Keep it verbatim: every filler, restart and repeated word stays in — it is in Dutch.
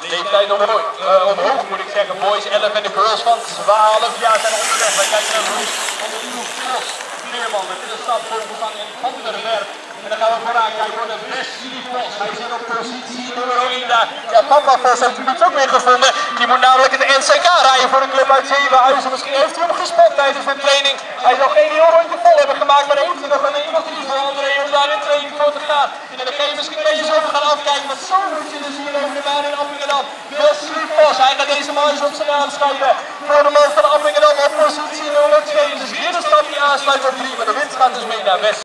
leeftijd omhoog, uh, omhoog moet ik zeggen. Boys elf en de girls van twaalf jaar zijn onderweg. Wij kijken naar Roes van de Nieuw Vos. Veerman, dat is een stap voor van in Vanderwerf. En dan gaan we vooraan kijken voor de Wesley Vos. Hij zit op positie nummer één daar. Ja, Papa Vos heeft natuurlijk ook weer gevonden. Die moet namelijk in de N C K rijden voor de club uit Zevenhuizen. Misschien heeft hij hem gespot tijdens de training. Hij zal geen heel rondje vol hebben gemaakt, maar heeft hij nog een één of drie voor André om daar in training voor te gaan. En dan kan je misschien een beetje over gaan afkijken, want zo moet je dus hier over de baan in Appingedam. Wesley Vos, hij gaat deze man eens op zijn naam schrijven. Voor de man van Appingedam op positie nummer twee. Dus hier een stapje aansluit op drie, maar de winst gaat dus mee naar West.